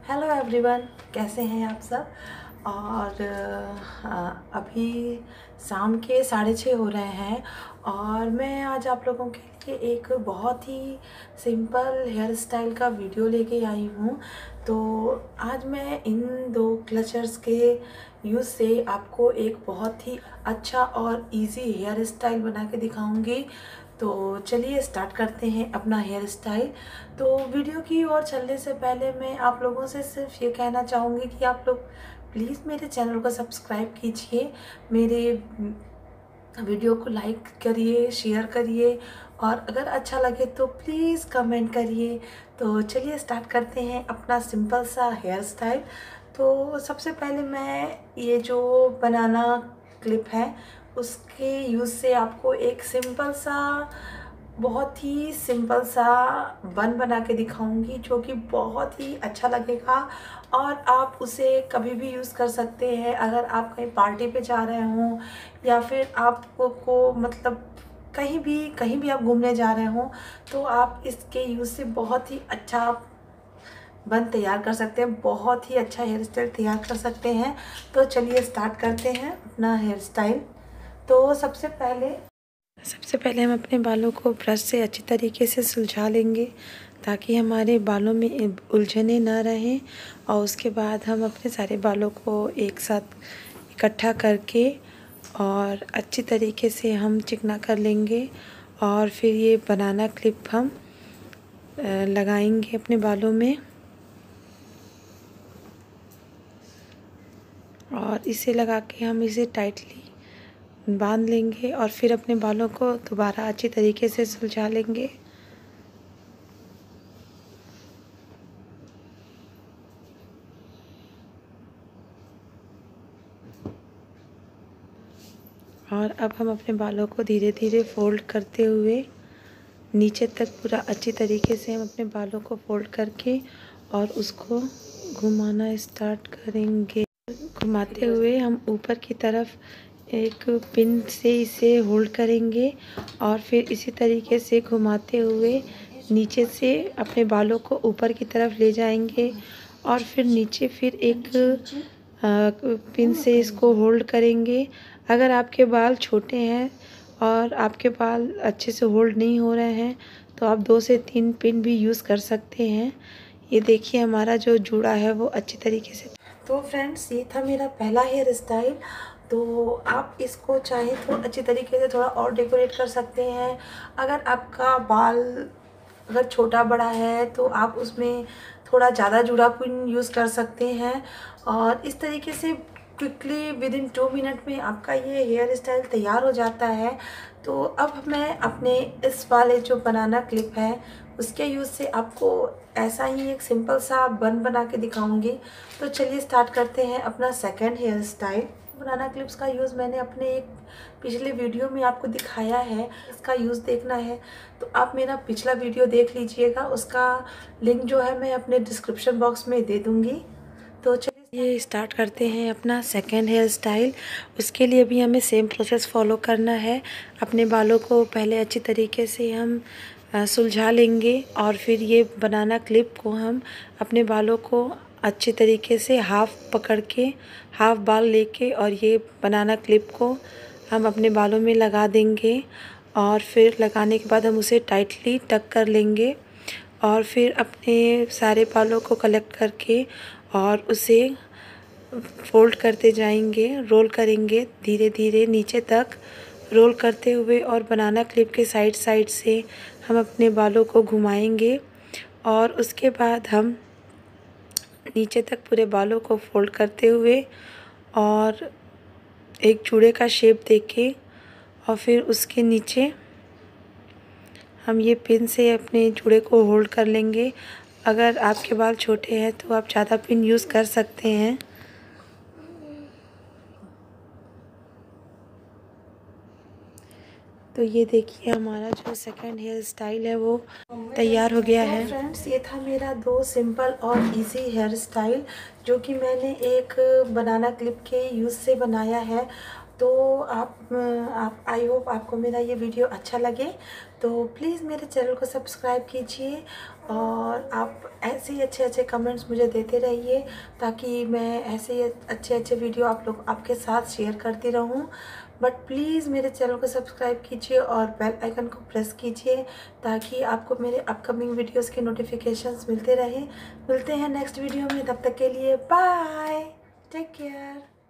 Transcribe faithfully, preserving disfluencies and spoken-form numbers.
Hello everyone, कैसे हैं आप सब। और आ, अभी शाम के साढ़े छः हो रहे हैं और मैं आज आप लोगों के लिए एक बहुत ही सिंपल हेयर स्टाइल का वीडियो लेके आई हूँ। तो आज मैं इन दो क्लचर्स के यूज़ से आपको एक बहुत ही अच्छा और इजी हेयर स्टाइल बना के दिखाऊंगी। तो चलिए स्टार्ट करते हैं अपना हेयर स्टाइल। तो वीडियो की ओर चलने से पहले मैं आप लोगों से सिर्फ ये कहना चाहूँगी कि आप लोग प्लीज़ मेरे चैनल को सब्सक्राइब कीजिए, मेरे वीडियो को लाइक करिए, शेयर करिए और अगर अच्छा लगे तो प्लीज़ कमेंट करिए। तो चलिए स्टार्ट करते हैं अपना सिंपल सा हेयर स्टाइल। तो सबसे पहले मैं ये जो बनाना क्लिप है उसके यूज़ से आपको एक सिंपल सा, बहुत ही सिंपल सा बन बना के दिखाऊंगी जो कि बहुत ही अच्छा लगेगा और आप उसे कभी भी यूज़ कर सकते हैं। अगर आप कहीं पार्टी पे जा रहे हों या फिर आपको को मतलब कहीं भी कहीं भी आप घूमने जा रहे हों तो आप इसके यूज़ से बहुत ही अच्छा बन तैयार कर सकते हैं, बहुत ही अच्छा हेयर स्टाइल तैयार कर सकते हैं। तो चलिए स्टार्ट करते हैं अपना हेयर स्टाइल। तो सबसे पहले सबसे पहले हम अपने बालों को ब्रश से अच्छी तरीके से सुलझा लेंगे ताकि हमारे बालों में उलझने ना रहें। और उसके बाद हम अपने सारे बालों को एक साथ इकट्ठा करके और अच्छी तरीके से हम चिकना कर लेंगे और फिर ये बनाना क्लिप हम लगाएंगे अपने बालों में और इसे लगा के हम इसे टाइटली बांध लेंगे और फिर अपने बालों को दोबारा अच्छी तरीके से सुलझा लेंगे। और अब हम अपने बालों को धीरे धीरे फोल्ड करते हुए नीचे तक पूरा अच्छी तरीके से हम अपने बालों को फोल्ड करके और उसको घुमाना स्टार्ट करेंगे। घुमाते हुए हम ऊपर की तरफ एक पिन से इसे होल्ड करेंगे और फिर इसी तरीके से घुमाते हुए नीचे से अपने बालों को ऊपर की तरफ ले जाएंगे और फिर नीचे फिर एक पिन से इसको होल्ड करेंगे। अगर आपके बाल छोटे हैं और आपके बाल अच्छे से होल्ड नहीं हो रहे हैं तो आप दो से तीन पिन भी यूज़ कर सकते हैं। ये देखिए हमारा जो जूड़ा है वो अच्छी तरीके से। तो फ्रेंड्स, ये था मेरा पहला हेयर स्टाइल। तो आप इसको चाहे तो अच्छी तरीके से थोड़ा और डेकोरेट कर सकते हैं। अगर आपका बाल अगर छोटा बड़ा है तो आप उसमें थोड़ा ज़्यादा जुड़ा पिन यूज़ कर सकते हैं और इस तरीके से quickly within two minute में आपका ये हेयर स्टाइल तैयार हो जाता है। तो अब मैं अपने इस वाले जो बनाना क्लिप है उसके यूज़ से आपको ऐसा ही एक सिंपल सा बन बना के दिखाऊंगी। तो चलिए स्टार्ट करते हैं अपना second hair style. Banana clips का यूज़ मैंने अपने एक पिछले वीडियो में आपको दिखाया है। इसका यूज़ देखना है तो आप मेरा पिछला वीडियो देख लीजिएगा, उसका लिंक जो है मैं अपने डिस्क्रिप्शन बॉक्स में दे दूँगी। तो चलिए स्टार्ट करते हैं अपना सेकेंड हेयर स्टाइल। उसके लिए भी हमें सेम प्रोसेस फॉलो करना है। अपने बालों को पहले अच्छी तरीके से हम सुलझा लेंगे और फिर ये बनाना क्लिप को हम अपने बालों को अच्छे तरीके से हाफ पकड़ के हाफ बाल लेके और ये बनाना क्लिप को हम अपने बालों में लगा देंगे और फिर लगाने के बाद हम उसे टाइटली टक कर लेंगे और फिर अपने सारे बालों को कलेक्ट करके और उसे फोल्ड करते जाएंगे, रोल करेंगे धीरे धीरे नीचे तक रोल करते हुए और बनाना क्लिप के साइड साइड से हम अपने बालों को घुमाएंगे और उसके बाद हम नीचे तक पूरे बालों को फोल्ड करते हुए और एक चूड़े का शेप देके और फिर उसके नीचे हम ये पिन से अपने चूड़े को होल्ड कर लेंगे। अगर आपके बाल छोटे हैं तो आप ज़्यादा पिन यूज़ कर सकते हैं। तो ये देखिए हमारा जो सेकंड हेयर स्टाइल है वो तैयार हो गया है। फ्रेंड्स, ये था मेरा दो सिंपल और इजी हेयर स्टाइल जो कि मैंने एक बनाना क्लिप के यूज़ से बनाया है। तो आप आप आई होप आपको मेरा ये वीडियो अच्छा लगे। तो प्लीज़ मेरे चैनल को सब्सक्राइब कीजिए और आप ऐसे ही अच्छे अच्छे कमेंट्स मुझे देते रहिए, ताकि मैं ऐसे ही अच्छे अच्छे वीडियो आप लोग आपके साथ शेयर करती रहूं। बट प्लीज़ मेरे चैनल को सब्सक्राइब कीजिए और बेल आइकन को प्रेस कीजिए, ताकि आपको मेरे अपकमिंग वीडियोस के नोटिफिकेशंस मिलते रहें। मिलते हैं नेक्स्ट वीडियो में, तब तक के लिए बाय, टेक केयर।